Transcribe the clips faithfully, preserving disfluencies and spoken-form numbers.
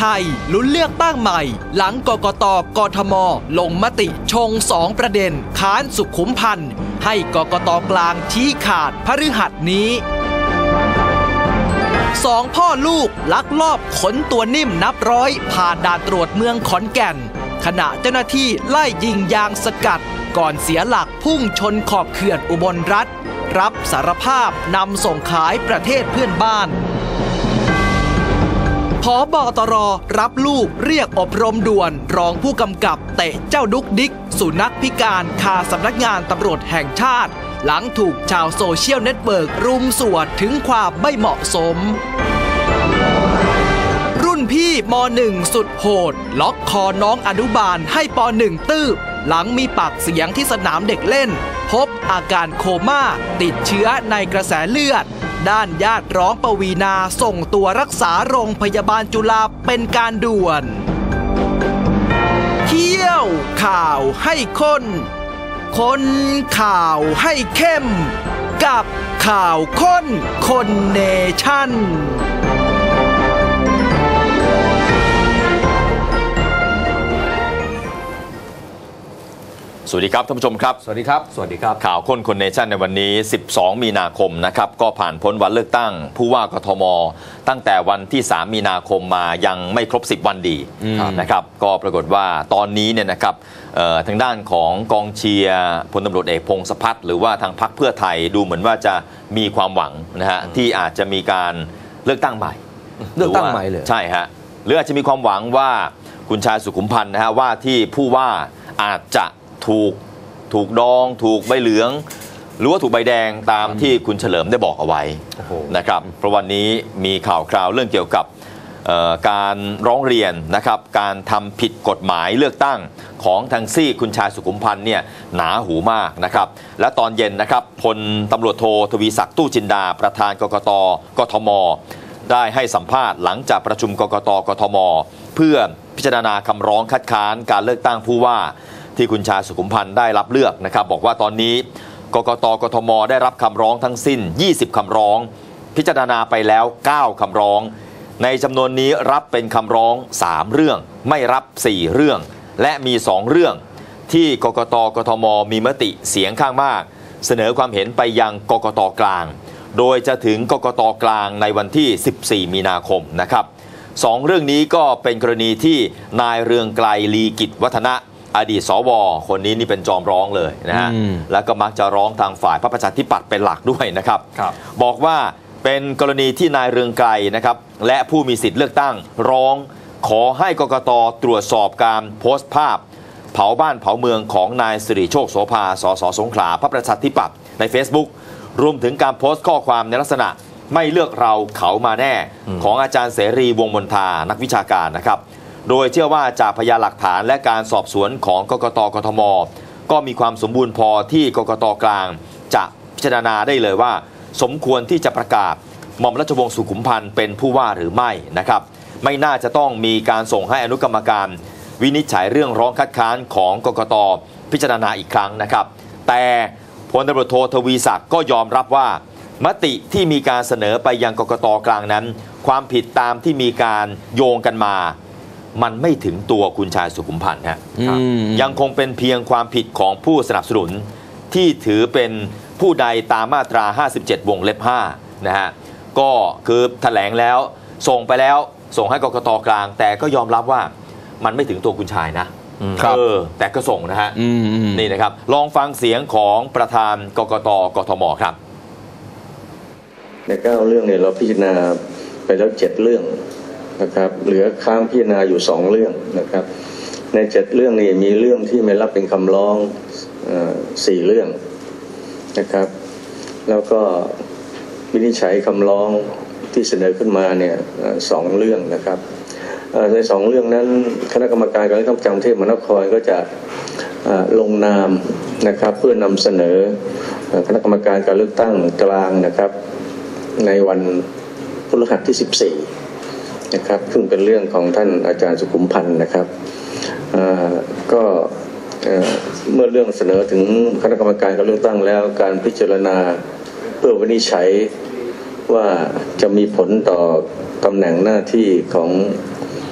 ทยลุ้นเลือกตั้งใหม่หลังกกต.กทม.ลงมติชงสองประเด็นค้านสุขุมพันธ์ให้กกต.กลางชี้ขาดพฤหัสนี้สองพ่อลูกลักลอบขนตัวนิ่มนับร้อยผ่านด่านตรวจเมืองขอนแก่นขณะเจ้าหน้าที่ไล่ยิงยางสกัดก่อนเสียหลักพุ่งชนขอบเขื่อนอุบลรัฐรับสารภาพนำส่งขายประเทศเพื่อนบ้านผบ.ตร.รับลูกเรียกอบรมด่วนรองผู้กำกับเตะเจ้าดุกดิกสุนัขพิการคาสำนักงานตำรวจแห่งชาติหลังถูกชาวโซเชียลเน็ตเวิร์กรุมสวดถึงความไม่เหมาะสมรุ่นพี่ม.หนึ่ง สุดโหดล็อกคอน้องอนุบาลให้ป.หนึ่ง ตื้บหลังมีปากเสียงที่สนามเด็กเล่นพบอาการโคม่าติดเชื้อในกระแสเลือดด้านญาติร้องปวีณาส่งตัวรักษาโรงพยาบาลจุฬาเป็นการด่วนเที่ยวข่าวให้ข้นคนข่าวให้เข้มกับข่าวข้นคนเนชั่นสวัสดีครับท่านผู้ชมครับสวัสดีครับสวัสดีครับข่าวค้นคนเนชั่นในวันนี้สิบสองมีนาคมนะครับก็ผ่านพ้นวันเลือกตั้งผู้ว่ากทมตั้งแต่วันที่สามมีนาคมมายังไม่ครบสิบวันดีนะครับก็ปรากฏว่าตอนนี้เนี่ยนะครับทางด้านของกองเชียร์พลตำรวจเอกพงศพัฒน์หรือว่าทางพรรคเพื่อไทยดูเหมือนว่าจะมีความหวังนะฮะที่อาจจะมีการเลือกตั้งใหม่เลือกตั้งใหม่เลยใช่ฮะหรืออาจจะมีความหวังว่าคุณชายสุขุมพันธ์นะฮะว่าที่ผู้ว่าอาจจะถูกถูกดองถูกใบเหลืองหรือว่าถูกใบแดงตามที่คุณเฉลิมได้บอกเอาไว้นะครับเพราะวันนี้มีข่าวคราวเรื่องเกี่ยวกับการร้องเรียนนะครับการทำผิดกฎหมายเลือกตั้งของทางซี่คุณชายสุขุมพันธ์เนี่ยหนาหูมากนะครับและตอนเย็นนะครับพลตำรวจโททวีศักดิ์ตู้จินดาประธานกกต.กทม.ได้ให้สัมภาษณ์หลังจากประชุมกกต.กทม.เพื่อพิจารณาคำร้องคัดค้านการเลือกตั้งผู้ว่าที่คุณชายสุขุมพันธ์ได้รับเลือกนะครับบอกว่าตอนนี้กกต.กทม.ได้รับคำร้องทั้งสิ้นยี่สิบคำร้องพิจารณาไปแล้วเก้าคำร้องในจำนวนนี้รับเป็นคำร้องสามเรื่องไม่รับสี่เรื่องและมีสองเรื่องที่กกต.กทม.มีมติเสียงข้างมากเสนอความเห็นไปยังกกต.กลางโดยจะถึงกกต.กลางในวันที่สิบสี่มีนาคมนะครับสองเรื่องนี้ก็เป็นกรณีที่นายเรืองไกรลีกิจวัฒนะอดีตสวคนนี้นี่เป็นจอมร้องเลยนะฮะแล้วก็มักจะร้องทางฝ่ายพรรคประชาธิปัตย์เป็นหลักด้วยนะครับบอกว่าเป็นกรณีที่นายเรืองไกรนะครับและผู้มีสิทธิ์เลือกตั้งร้องขอให้กกต.ตรวจสอบการโพสต์ภาพเผาบ้านเผาเมืองของนายสิริโชคโสภาสสสงขลาพรรคประชาธิปัตย์ใน Facebook รวมถึงการโพสต์ข้อความในลักษณะไม่เลือกเราเขามาแน่ของอาจารย์เสรีวงศ์มนทานักวิชาการนะครับโดยเชื่อว่าจากพยานหลักฐานและการสอบสวนของกกต.กทม.ก็มีความสมบูรณ์พอที่กกต.กลางจะพิจารณาได้เลยว่าสมควรที่จะประกาศหม่อมราชวงศ์สุขุมพันธ์เป็นผู้ว่าหรือไม่นะครับไม่น่าจะต้องมีการส่งให้อนุกรรมการวินิจฉัยเรื่องร้องคัดค้านของกกต.พิจารณาอีกครั้งนะครับแต่พลตำรวจโททวีศักดิ์ก็ยอมรับว่ามติที่มีการเสนอไปยังกกต.กลางนั้นความผิดตามที่มีการโยงกันมามันไม่ถึงตัวคุณชายสุขุมพันธ์ฮะยังคงเป็นเพียงความผิดของผู้สนับสนุนที่ถือเป็นผู้ใดตามมาตราห้าสิบเจ็ดวงเล็บห้านะฮะก็คือแถลงแล้วส่งไปแล้วส่งให้กกต.กลางแต่ก็ยอมรับว่ามันไม่ถึงตัวคุณชายนะเออแต่ก็ส่งนะฮะนี่นะครับลองฟังเสียงของประธานกกต.กทม.ครับในเก้าเรื่องเนี่ยเราพิจารณาไปแล้วเจ็ดเรื่องนะครับเหลือค้างพิจารณาอยู่สองเรื่องนะครับในเจ็ดเรื่องนี้มีเรื่องที่ไม่รับเป็นคำร้องสี่เรื่องนะครับแล้วก็วินิจฉัยคำร้องที่เสนอขึ้นมาเนี่ยสองเรื่องนะครับในสองเรื่องนั้นคณะกรรมการการเลือกตั้งประจำกรุงเทพมหานครก็จะลงนามนะครับเพื่อนำเสนอคณะกรรมการการเลือกตั้งกลางนะครับในวันพฤหัสที่สิบสี่นะครับซึ่งเป็นเรื่องของท่านอาจารย์สุขุมพันธ์นะครับก็เมื่อเรื่องเสนอถึงคณะกรรมการการเลือกตั้งแล้วการพิจารณาเพื่อวินิจฉัยว่าจะมีผลต่อตำแหน่งหน้าที่ของ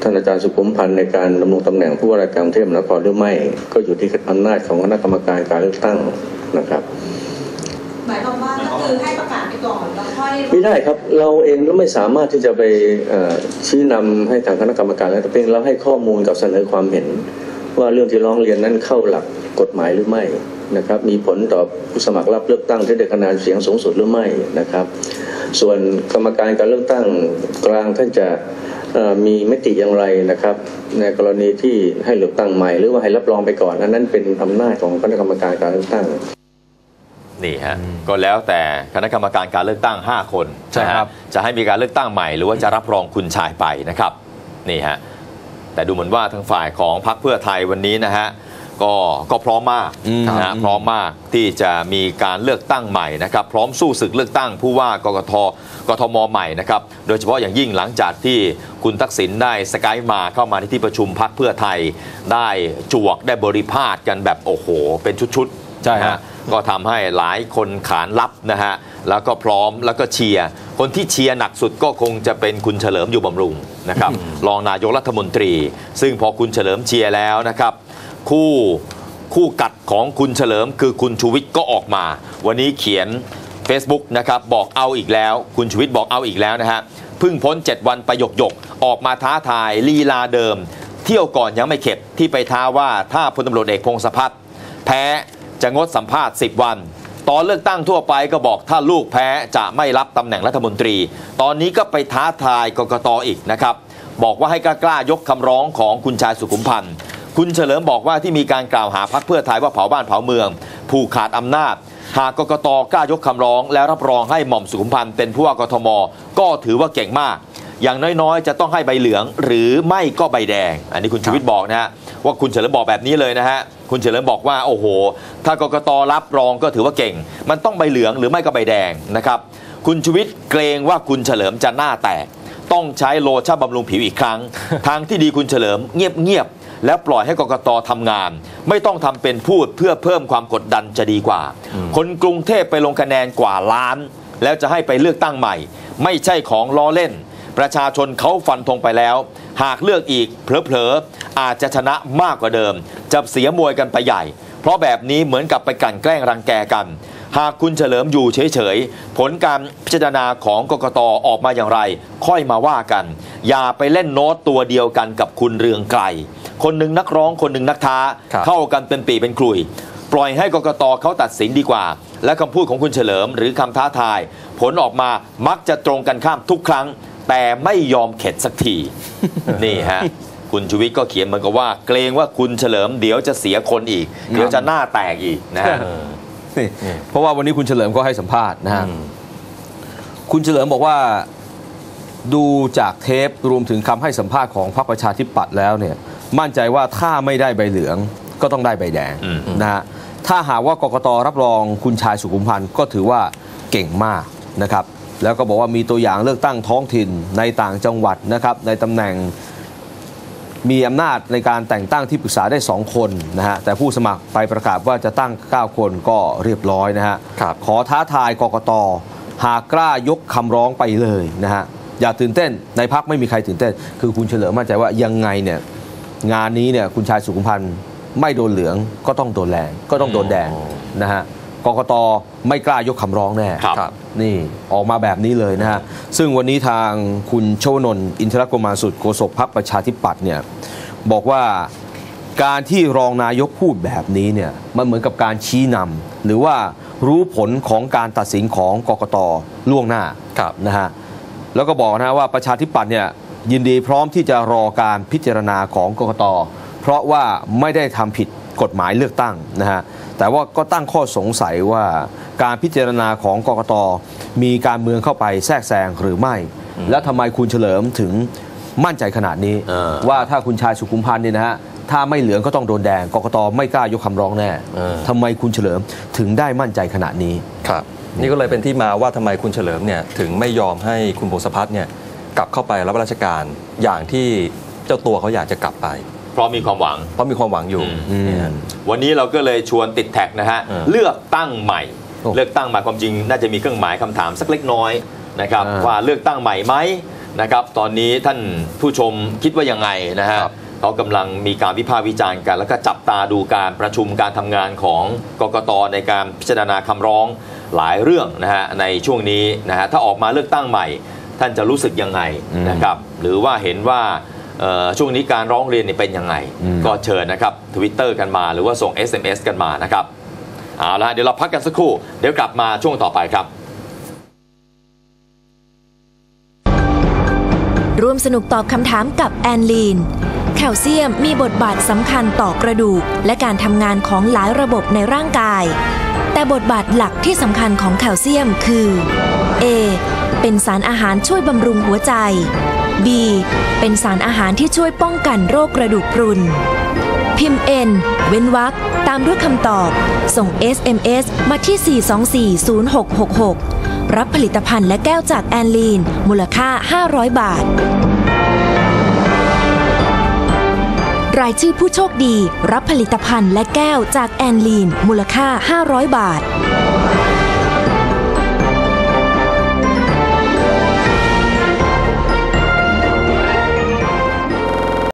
ท่านอาจารย์สุขุมพันธ์ในการดำรงตำแหน่งผู้ว่าราชการกรุงเทพมหานครหรือไม่ก็อยู่ที่อำนาจของคณะกรรมการการเลือกตั้งนะครับหมายความว่าก็คือให้ประกาศไปก่อนแล้วค่อยไม่ได้ครับเราเองก็ไม่สามารถที่จะไปชี้นำให้ทางคณะกรรมการแล้วแต่เพียงเราให้ข้อมูลกับเสนอความเห็นว่าเรื่องที่ร้องเรียนนั้นเข้าหลักกฎหมายหรือไม่นะครับมีผลต่อผู้สมัครรับเลือกตั้งที่ได้คะแนนเสียงสูงสุดหรือไม่นะครับส่วนกรรมการการเลือกตั้งกลางท่านจะมีมติอย่างไรนะครับในกรณีที่ให้เลือกตั้งใหม่หรือว่าให้รับรองไปก่อนอันนั้นเป็นอำนาจของคณะกรรมการการเลือกตั้งนี่ฮะก็แล้วแต่คณะกรรมการการเลือกตั้งห้าคนใช่ครับจะให้มีการเลือกตั้งใหม่หรือว่าจะรับรองคุณชายไปนะครับนี่ฮะแต่ดูเหมือนว่าทางฝ่ายของพรรคเพื่อไทยวันนี้นะฮะก็ก็พร้อมมากนะพร้อมมากที่จะมีการเลือกตั้งใหม่นะครับพร้อมสู้ศึกเลือกตั้งผู้ว่ากกทกทมใหม่นะครับโดยเฉพาะอย่างยิ่งหลังจากที่คุณทักษิณได้สกายมาเข้ามาในที่ประชุมพรรคเพื่อไทยได้จวกได้บริพาทกันแบบโอ้โหเป็นชุดๆใช่ฮะก็ทำให้หลายคนขานรับนะฮะแล้วก็พร้อมแล้วก็เชียร์คนที่เชียร์หนักสุดก็คงจะเป็นคุณเฉลิมอยู่บำรุงนะครับรองนายกรัฐมนตรีซึ่งพอคุณเฉลิมเชียร์แล้วนะครับคู่คู่กัดของคุณเฉลิมคือคุณชูวิทย์ก็ออกมาวันนี้เขียน Facebook นะครับบอกเอาอีกแล้วคุณชูวิทย์บอกเอาอีกแล้วนะฮะเพิ่งพ้นเจ็ดวันไปหยกหยกออกมาท้าทายลีลาเดิมเที่ยวก่อนยังไม่เข็ดที่ไปท้าว่าถ้าพลตำรวจเอกพงศพัฒน์แพ้จะงดสัมภาษณ์สิบวันตอนเลือกตั้งทั่วไปก็บอกถ้าลูกแพ้จะไม่รับตำแหน่งรัฐมนตรีตอนนี้ก็ไปท้าทายกกต.อีกนะครับบอกว่าให้กล้ายกคำร้องของคุณชายสุขุมพันธ์คุณเฉลิมบอกว่าที่มีการกล่าวหาพรรคเพื่อไทยว่าเผาบ้านเผาเมืองผูกขาดอำนาจหากกกต.กล้ายกคำร้องและรับรองให้หม่อมสุขุมพันธ์เป็นผู้ว่ากทม.ก็ถือว่าเก่งมากอย่างน้อยๆจะต้องให้ใบเหลืองหรือไม่ก็ใบแดงอันนี้คุณชูวิทย์บอกนะฮะว่าคุณเฉลิมบอกแบบนี้เลยนะฮะคุณเฉลิมบอกว่าโอ้โหถ้ากกต.รับรองก็ถือว่าเก่งมันต้องใบเหลืองหรือไม่ก็ใบแดงนะครับคุณชูวิทย์เกรงว่าคุณเฉลิมจะหน้าแตกต้องใช้โลชั่นบำรุงผิวอีกครั้ง ทางที่ดีคุณเฉลิมเงียบๆแล้วปล่อยให้กกต.ทำงานไม่ต้องทำเป็นพูดเพื่อเพิ่มความกดดันจะดีกว่าคนกรุงเทพไปลงคะแนนกว่าล้านแล้วจะให้ไปเลือกตั้งใหม่ไม่ใช่ของล้อเล่นประชาชนเขาฟันธงไปแล้วหากเลือกอีกเผลอๆอาจจะชนะมากกว่าเดิมจะเสียมวยกันไปใหญ่เพราะแบบนี้เหมือนกับไปกลั่นแกล้งรังแกกันหากคุณเฉลิมอยู่เฉยๆผลการพิจารณาของกกต.ออกมาอย่างไรค่อยมาว่ากันอย่าไปเล่นโน้ตตัวเดียวกันกับคุณเรืองไกรคนหนึ่งนักร้องคนหนึ่งนักท้าเข้ากันเป็นปีเป็นคลุยปล่อยให้กกต.เขาตัดสินดีกว่าและคำพูดของคุณเฉลิมหรือคำท้าทายผลออกมามักจะตรงกันข้ามทุกครั้งแต่ไม่ยอมเข็ดสักที นี่ฮะคุณชูวิทย์ก็เขียนเหมือนกับว่าเกรงว่าคุณเฉลิมเดี๋ยวจะเสียคนอีกเดี๋ยวจะหน้าแตกอีกนะฮะเพราะว่าวันนี้คุณเฉลิมก็ให้สัมภาษณ์นะฮะคุณเฉลิมบอกว่าดูจากเทปรวมถึงคำให้สัมภาษณ์ของพรรคประชาธิปัตย์แล้วเนี่ยมั่นใจว่าถ้าไม่ได้ใบเหลืองก็ต้องได้ใบแดงนะฮะถ้าหากว่ากกต.รับรองคุณชายสุขุมพันธ์ก็ถือว่าเก่งมากนะครับแล้วก็บอกว่ามีตัวอย่างเลือกตั้งท้องถิ่นในต่างจังหวัดนะครับในตำแหน่งมีอำนาจในการแต่งตั้งที่ปรึกษาได้สองคนนะฮะแต่ผู้สมัครไปประกาศว่าจะตั้งเก้าคนก็เรียบร้อยนะฮะขอท้าทายกกต.หากกล้ายกคำร้องไปเลยนะฮะอย่าตื่นเต้นในพรรคไม่มีใครตื่นเต้นคือคุณเฉลิมมั่นใจว่ายังไงเนี่ยงานนี้เนี่ยคุณชายสุขุมพันธ์ไม่โดนเหลืองก็ต้องโดนแดงก็ต้องโดนแดงนะฮะกกต.ไม่กล้ายกคำร้องแน่นี่ออกมาแบบนี้เลยนะฮะซึ่งวันนี้ทางคุณชวนนท์อินทรโกมารสุดโฆษกพรรคประชาธิปัตย์เนี่ยบอกว่าการที่รองนายกพูดแบบนี้เนี่ยมันเหมือนกับการชี้นำหรือว่ารู้ผลของการตัดสินของกกต.ล่วงหน้านะฮะแล้วก็บอกนะว่าประชาธิปัตย์เนี่ยยินดีพร้อมที่จะรอการพิจารณาของกกต.เพราะว่าไม่ได้ทำผิดกฎหมายเลือกตั้งนะฮะแต่ว่าก็ตั้งข้อสงสัยว่าการพิจารณาของกกต.มีการเมืองเข้าไปแทรกแซงหรือไม่และทำไมคุณเฉลิมถึงมั่นใจขนาดนี้ว่าถ้าคุณชายสุขุมพันธ์เนี่ยนะฮะถ้าไม่เหลืองก็ต้องโดนแดงกกต.ไม่กล้ายกคำร้องแน่ทำไมคุณเฉลิมถึงได้มั่นใจขนาดนี้ครับนี่ก็เลยเป็นที่มาว่าทำไมคุณเฉลิมเนี่ยถึงไม่ยอมให้คุณพงศพัฒน์เนี่ยกลับเข้าไปรับราชการอย่างที่เจ้าตัวเขาอยากจะกลับไปเพราะมีความหวังเพราะมีความหวังอยู่วันนี้เราก็เลยชวนติดแท็กนะฮะเลือกตั้งใหม่เลือกตั้งใหม่ความจริงน่าจะมีเครื่องหมายคำถามสักเล็กน้อยนะครับว่าเลือกตั้งใหม่ไหมนะครับตอนนี้ท่านผู้ชมคิดว่ายังไงนะฮะครับเขากำลังมีการวิพากษ์วิจารณ์กัน แล้วก็จับตาดูการประชุมการทำงานของกกตในการพิจารณาคำร้องหลายเรื่องนะฮะในช่วงนี้นะฮะถ้าออกมาเลือกตั้งใหม่ ท่านจะรู้สึกยังไงนะครับหรือว่าเห็นว่าเอ่อช่วงนี้การร้องเรียนเนี่ยเป็นยังไง ก็เชิญนะครับ Twitter กันมาหรือว่าส่ง เอส เอ็ม เอส กันมานะครับเอาละเดี๋ยวเราพักกันสักครู่เดี๋ยวกลับมาช่วงต่อไปครับร่วมสนุกตอบคำถามกับแอนลีนแคลเซียมมีบทบาทสำคัญต่อกระดูกและการทำงานของหลายระบบในร่างกาย แต่บทบาทหลักที่สำคัญของแคลเซียมคือ A. เป็นสารอาหารช่วยบำรุงหัวใจ B. เป็นสารอาหารที่ช่วยป้องกันโรคกระดูกพรุนพิมพ์ N เว้นวรรคตามด้วยคำตอบส่ง เอส เอ็ม เอส มาที่ สี่ สอง สี่ ศูนย์ หก หก หก รับผลิตภัณฑ์และแก้วจากแอนลีนมูลค่า ห้าร้อย บาท รายชื่อผู้โชคดีรับผลิตภัณฑ์และแก้วจากแอนลีนมูลค่า ห้าร้อย บาท